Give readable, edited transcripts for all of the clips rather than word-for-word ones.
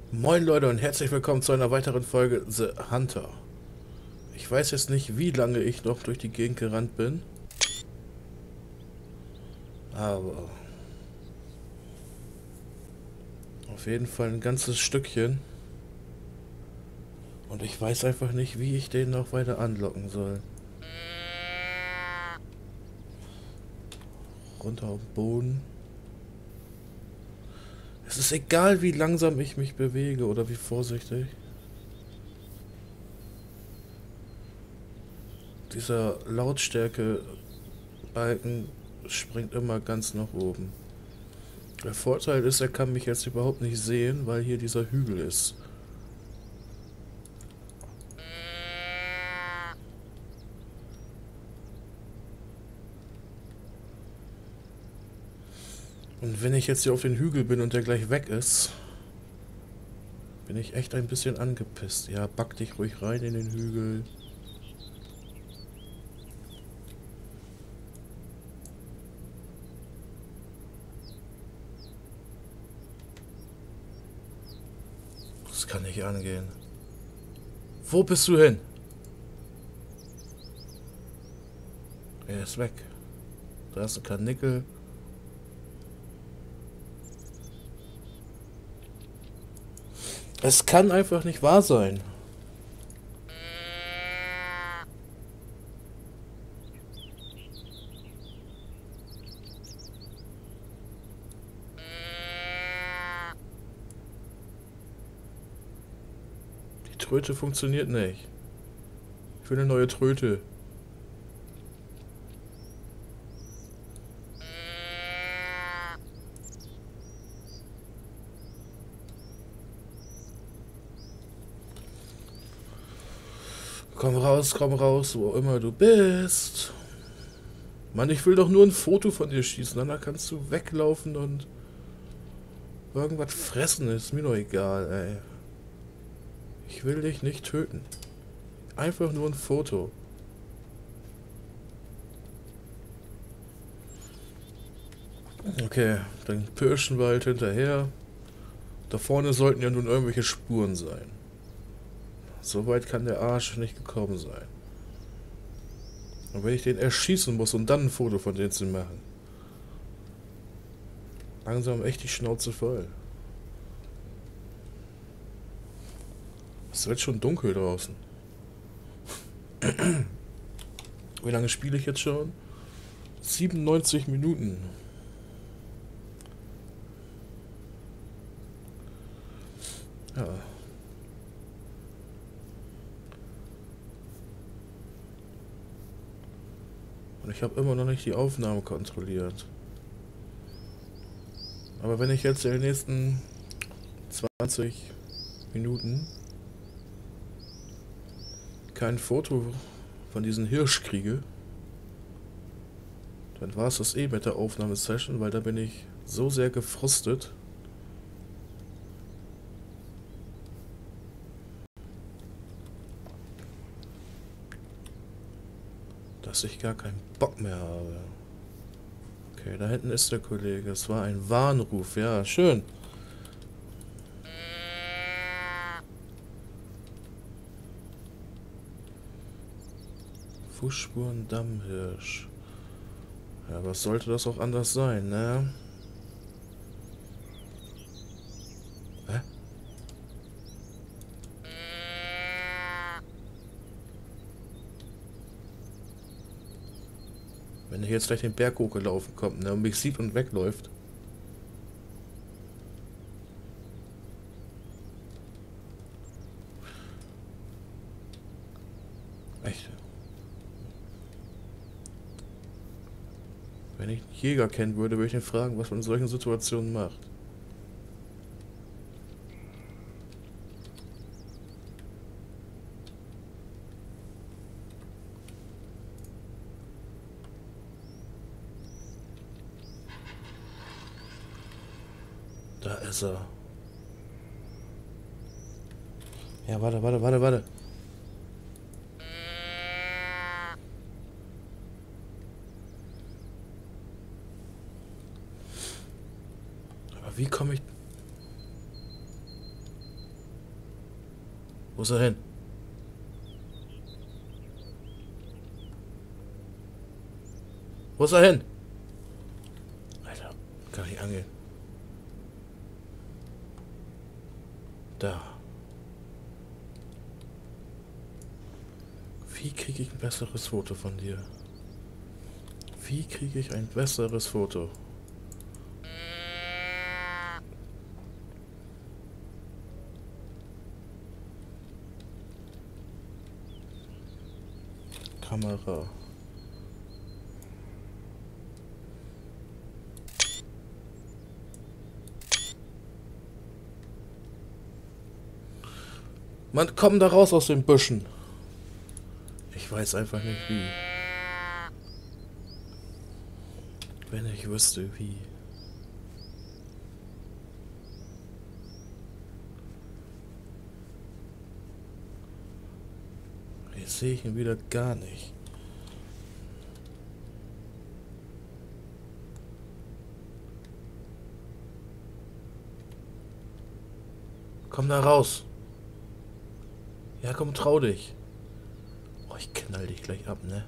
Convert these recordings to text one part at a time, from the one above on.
Moin Leute und herzlich willkommen zu einer weiteren Folge The Hunter. Ich weiß jetzt nicht, wie lange ich noch durch die Gegend gerannt bin, aber auf jeden Fall ein ganzes Stückchen. Und ich weiß einfach nicht, wie ich den noch weiter anlocken soll. Runter auf den Boden. Es ist egal, wie langsam ich mich bewege oder wie vorsichtig. Dieser Lautstärke-Balken springt immer ganz nach oben. Der Vorteil ist, er kann mich jetzt überhaupt nicht sehen, weil hier dieser Hügel ist. Und wenn ich jetzt hier auf den Hügel bin und der gleich weg ist, bin ich echt ein bisschen angepisst. Ja, back dich ruhig rein in den Hügel. Das kann nicht angehen. Wo bist du hin? Er ist weg. Da ist ein Karnickel. Es kann einfach nicht wahr sein. Die Tröte funktioniert nicht. Ich will eine neue Tröte. Komm raus, wo immer du bist. Mann, ich will doch nur ein Foto von dir schießen. Dann kannst du weglaufen und irgendwas fressen. Ist mir doch egal, ey. Ich will dich nicht töten. Einfach nur ein Foto. Okay, dann pirschen wir halt hinterher. Da vorne sollten ja nun irgendwelche Spuren sein. So weit kann der Arsch nicht gekommen sein. Und wenn ich den erschießen muss, um dann ein Foto von denen zu machen. Langsam echt die Schnauze voll. Es wird schon dunkel draußen. Wie lange spiele ich jetzt schon? 97 Minuten. Ja. Und ich habe immer noch nicht die Aufnahme kontrolliert. Aber wenn ich jetzt in den nächsten 20 Minuten kein Foto von diesem Hirsch kriege, dann war es das eh mit der Aufnahmesession, weil da bin ich so sehr gefrustet, dass ich gar keinen Bock mehr habe. Okay, da hinten ist der Kollege. Es war ein Warnruf. Ja, schön. Fußspuren Dammhirsch. Ja, was sollte das auch anders sein, ne? Hä? Wenn er jetzt gleich den Berg hochgelaufen kommt, ne, und mich sieht und wegläuft. Echt. Wenn ich einen Jäger kennen würde, würde ich ihn fragen, was man in solchen Situationen macht. Da ist er. Ja, warte. Aber wie komme ich... Wo ist er hin? Wo ist er hin? Alter, kann ich angeln. Da. Wie kriege ich ein besseres Foto von dir? Wie kriege ich ein besseres Foto? Kamera. Man kommt da raus aus den Büschen. Ich weiß einfach nicht wie. Wenn ich wüsste wie. Jetzt sehe ich ihn wieder gar nicht. Komm da raus. Ja, komm, trau dich. Oh, ich knall dich gleich ab, ne?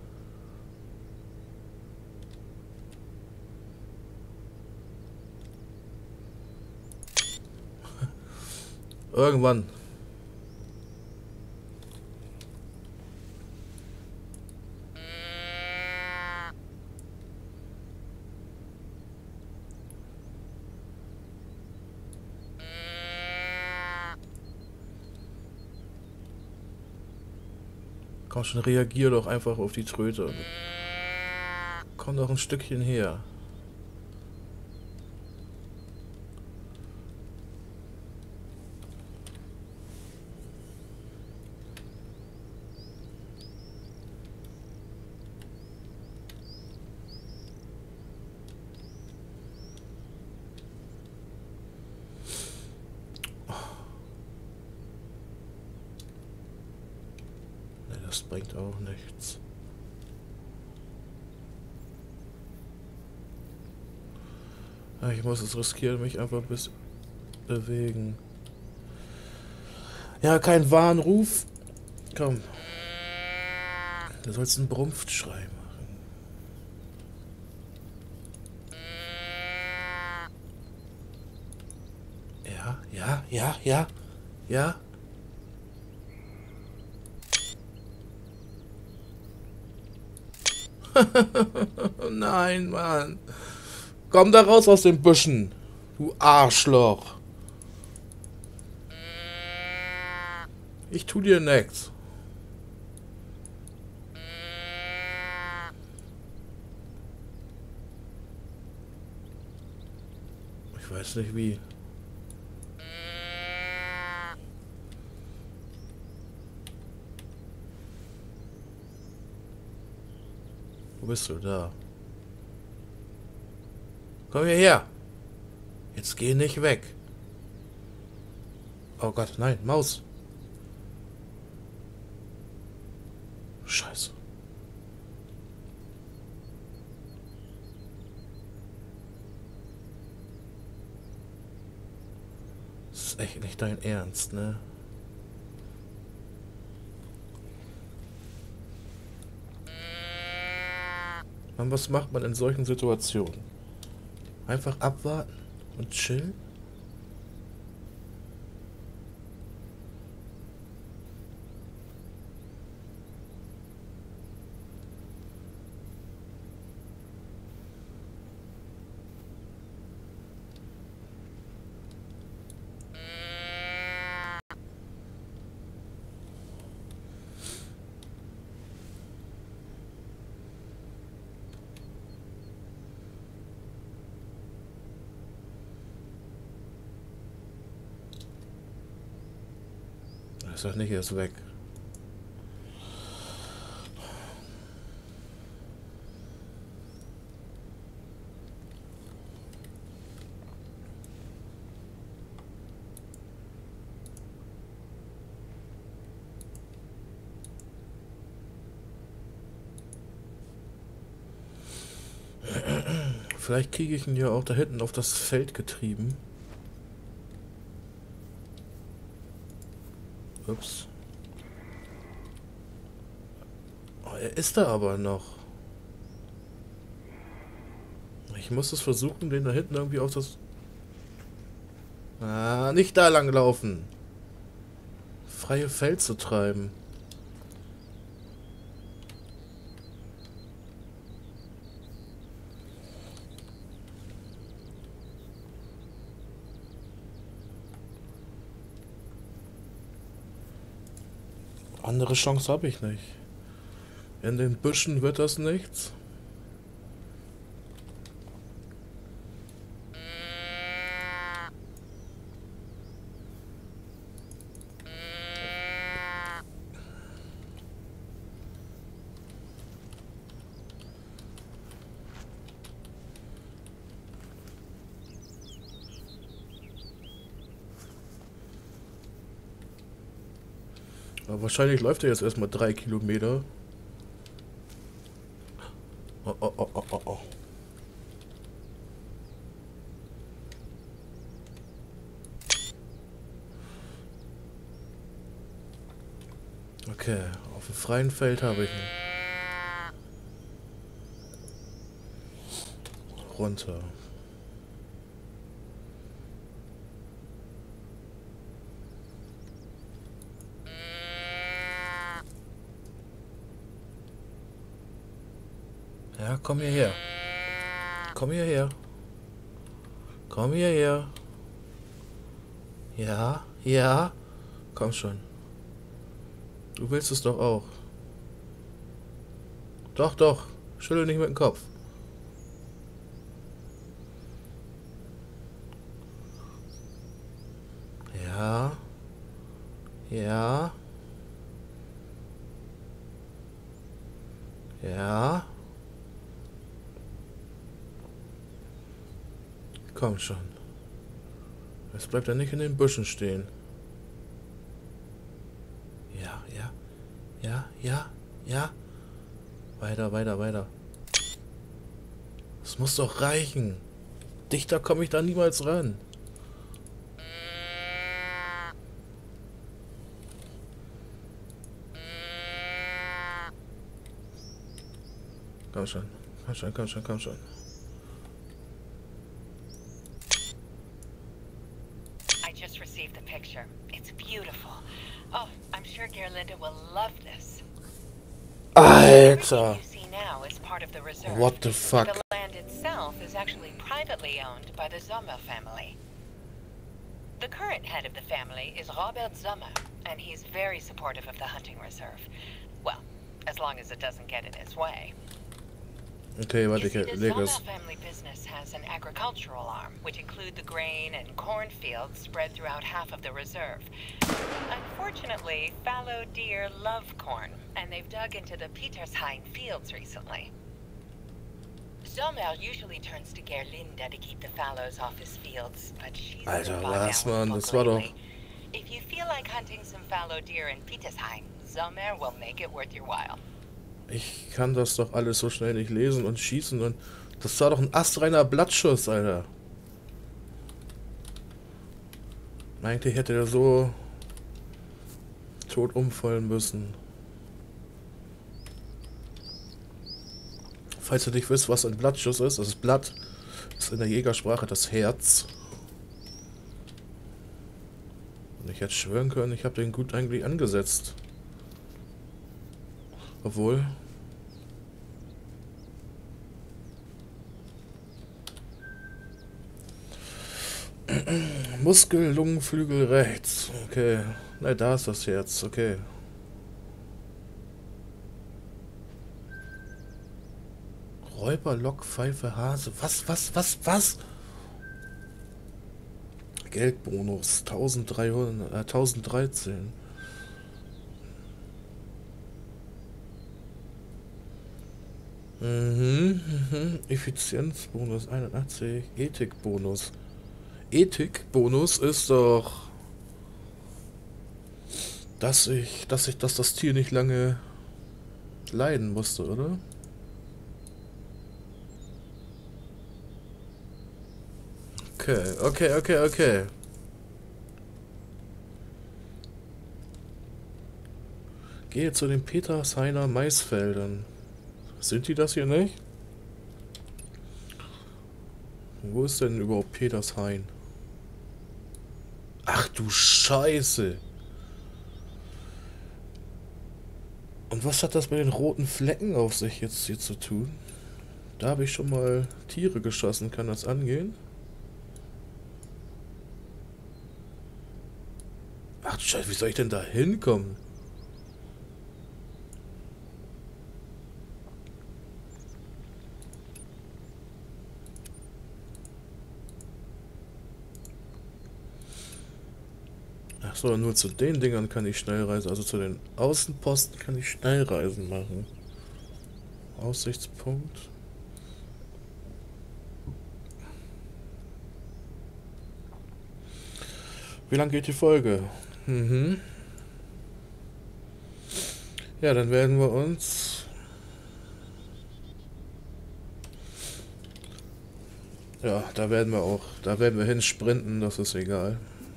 Irgendwann. Komm schon, reagier doch einfach auf die Tröte. Komm doch ein Stückchen her. Das bringt auch nichts. Ja, ich muss es riskieren, mich einfach ein bisschen bewegen. Ja, kein Warnruf. Komm. Du sollst einen Brumpfschrei machen. Ja. Nein, Mann. Komm da raus aus den Büschen. Du Arschloch. Ich tu dir nichts. Ich weiß nicht wie. Wo bist du? Da. Komm hierher. Jetzt geh nicht weg. Oh Gott, nein, Maus. Scheiße. Das ist echt nicht dein Ernst, ne? Mann, was macht man in solchen Situationen? Einfach abwarten und chillen? Ist doch nicht erst weg. Vielleicht kriege ich ihn ja auch da hinten auf das Feld getrieben. Ups. Oh, er ist da aber noch. Ich muss es versuchen, den da hinten irgendwie auf das... Ah, nicht da lang laufen. Freie Feld zu treiben. Andere Chance habe ich nicht. In den Büschen wird das nichts. Aber wahrscheinlich läuft er jetzt erstmal 3 Kilometer. Oh, oh, oh, oh, oh, oh. Okay, auf dem freien Feld habe ich ihn. Runter. Ja, komm hierher. Komm hierher. Komm hierher. Ja, ja. Komm schon. Du willst es doch auch. Doch, doch. Schüttel nicht mit dem Kopf. Ja. Ja. Ja. Komm schon. Jetzt bleibt er nicht in den Büschen stehen. Ja, ja. Ja, ja, ja. Weiter, weiter, weiter. Das muss doch reichen. Dichter komme ich da niemals ran. Komm schon. Komm schon, komm schon, komm schon. I just received the picture. It's beautiful. Oh, I'm sure Gerlinda will love this. Alter. Everything you see now is part of the reserve. What the fuck? The land itself is actually privately owned by the Sommer family. The current head of the family is Robert Sommer, and he's very supportive of the hunting reserve. Well, as long as it doesn't get in his way. Okay, warte, You see, ich the leg Sommer es. family business has an agricultural arm, which include the grain and cornfields spread throughout half of the reserve. Unfortunately, fallow deer love corn, and they've dug into the Petershain fields recently. Sommer usually turns to Gerlinda to keep the fallows off his fields, but she's Alter, bogged down was, with Mann? work Das war doch... lately. If you feel like hunting some fallow deer in Petershain, Sommer will make it worth your while. Ich kann das doch alles so schnell nicht lesen und schießen und... Das war doch ein astreiner Blattschuss, Alter. Eigentlich hätte er so... tot umfallen müssen. Falls ihr nicht wisst, was ein Blattschuss ist, das Blatt ist in der Jägersprache das Herz. Und ich hätte schwören können, ich habe den gut eigentlich angesetzt. Obwohl... Muskel, Lungenflügel rechts. Okay. Na, da ist das Herz. Okay. Räuber, Lok, Pfeife, Hase. Was? Geldbonus. 1300, 1013. Effizienzbonus 81. Ethikbonus. Ethikbonus ist doch, dass das Tier nicht lange leiden musste, oder? Okay. Gehe zu den Petershainer Maisfeldern. Sind die das hier nicht? Wo ist denn überhaupt Petershain? Ach du Scheiße! Und was hat das mit den roten Flecken auf sich jetzt hier zu tun? Da habe ich schon mal Tiere geschossen. Kann das angehen? Ach du Scheiße, wie soll ich denn da hinkommen? Ach so, nur zu den Dingern kann ich Schnellreisen. Also zu den Außenposten kann ich Schnellreisen machen. Aussichtspunkt. Wie lang geht die Folge? Mhm. Ja, dann werden wir uns... Ja, da werden wir hin sprinten, das ist egal.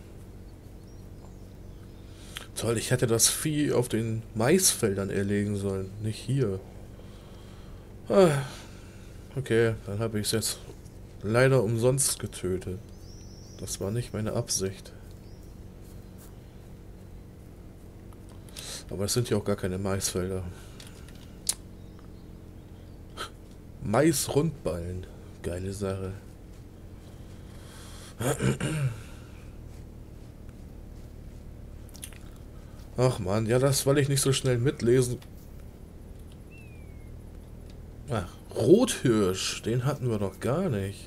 Toll, ich hätte das Vieh auf den Maisfeldern erlegen sollen, nicht hier. Ah, okay, dann habe ich es jetzt leider umsonst getötet. Das war nicht meine Absicht. Aber es sind ja auch gar keine Maisfelder. Maisrundballen. Geile Sache. Ach man, ja, das weil ich nicht so schnell mitlesen. Ach, Rothirsch, den hatten wir doch gar nicht.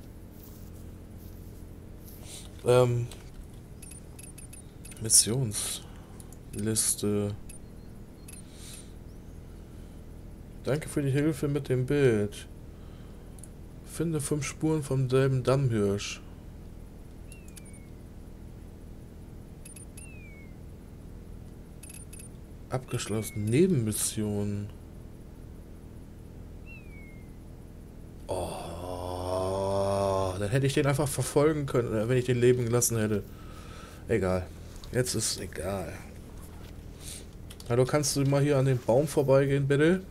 Missionsliste. Danke für die Hilfe mit dem Bild. Finde 5 Spuren vom selben Dammhirsch. Abgeschlossen. Nebenmission. Oh, dann hätte ich den einfach verfolgen können, wenn ich den leben gelassen hätte. Egal. Jetzt ist es egal. Hallo, kannst du mal hier an den Baum vorbeigehen, bitte?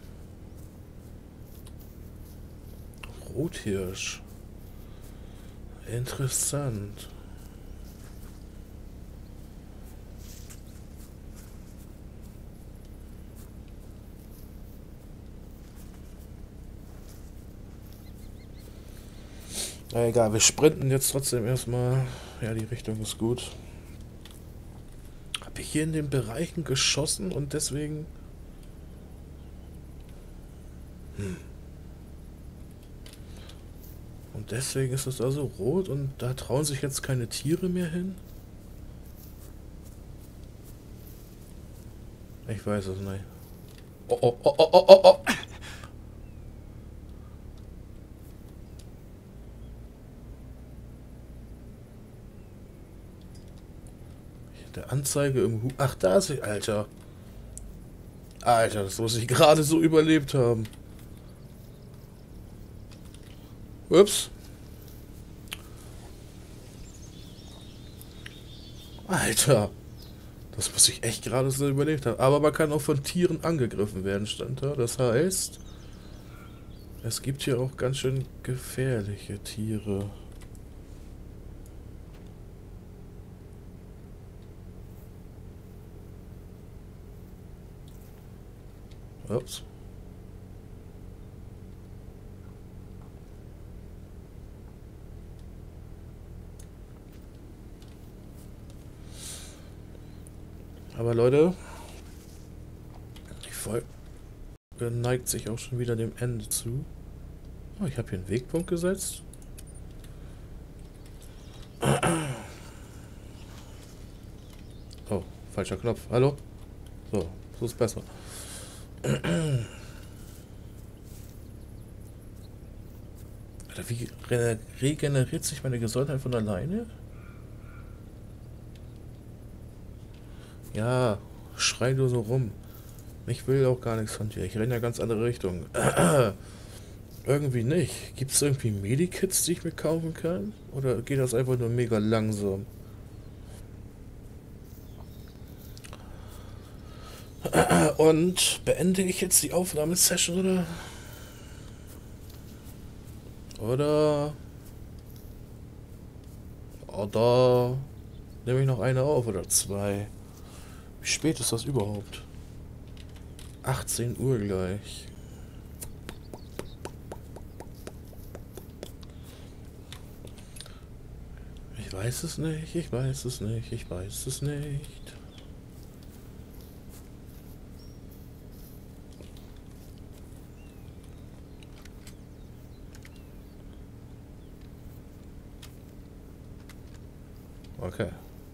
Rothirsch. Interessant. Na egal, wir sprinten jetzt trotzdem erstmal. Ja, die Richtung ist gut. Habe ich hier in den Bereichen geschossen und deswegen... Und deswegen ist es also rot und da trauen sich jetzt keine Tiere mehr hin? Ich weiß es nicht. Oh, oh, oh, oh, oh, oh, oh. Der Anzeige im Hu... Ach, da ist sie, Alter. Alter, das muss ich gerade so überlebt haben. Ups. Alter. Das muss ich echt gerade so überlebt haben. Aber man kann auch von Tieren angegriffen werden, stand da. Das heißt, es gibt hier auch ganz schön gefährliche Tiere. Ups. Aber Leute, die Folge neigt sich auch schon wieder dem Ende zu. Oh, ich habe hier einen Wegpunkt gesetzt. Oh, falscher Knopf. Hallo? So ist besser. Alter, wie regeneriert sich meine Gesundheit von alleine? Ja, schrei du so rum. Ich will auch gar nichts von dir. Ich renne in eine ganz andere Richtung. Irgendwie nicht. Gibt es irgendwie Medikits, die ich mir kaufen kann? Oder geht das einfach nur mega langsam? Und beende ich jetzt die Aufnahmesession, oder? Oder nehme ich noch eine auf oder zwei? Wie spät ist das überhaupt? 18 Uhr gleich. Ich weiß es nicht, ich weiß es nicht, ich weiß es nicht. Okay.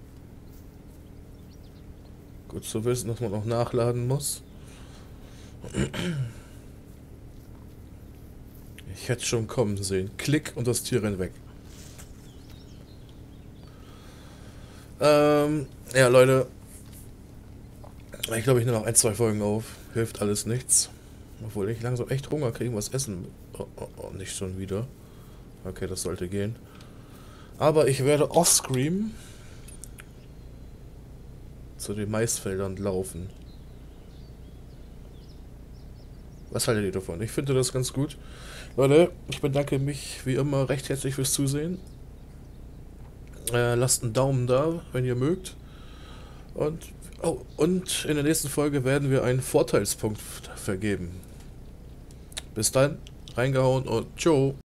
Gut zu wissen, dass man noch nachladen muss. Ich hätte schon kommen sehen. Klick und das Tier rennt weg. Ja, Leute. Ich glaube, ich nehme noch ein, zwei Folgen auf. Hilft alles nichts. Obwohl ich langsam echt Hunger kriege, was essen. Oh, nicht schon wieder. Okay, das sollte gehen. Aber ich werde offscreen zu den Maisfeldern laufen. Was haltet ihr davon? Ich finde das ganz gut. Leute, ich bedanke mich wie immer recht herzlich fürs Zusehen. Lasst einen Daumen da, wenn ihr mögt. Und in der nächsten Folge werden wir einen Vorteilspunkt vergeben. Bis dann, reingehauen und ciao.